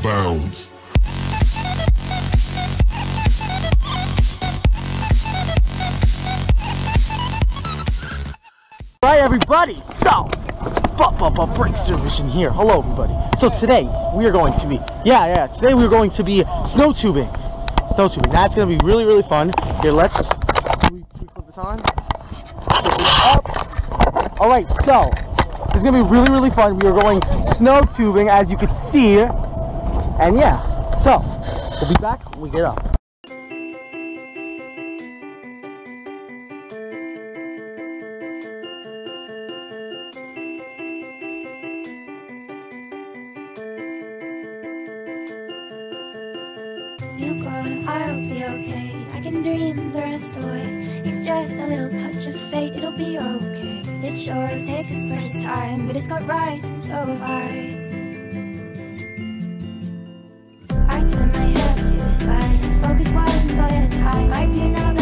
bounds. Hi everybody, so Breakster Vision here. Hello everybody. So today we are going to be today we are going to be snow tubing. That's gonna be really, really fun. Here, let's we put this on. Put this up. Alright, so it's gonna be really, really fun. We are going snow tubing, as you can see. And yeah, so we'll be back when we get up. You gone, I'll be okay. I can dream the rest away. It's just a little touch of fate, it'll be okay. It sure takes its precious time, but it's got rights and so have I. I turn my head to the sky, focus one thought at a time. I do know that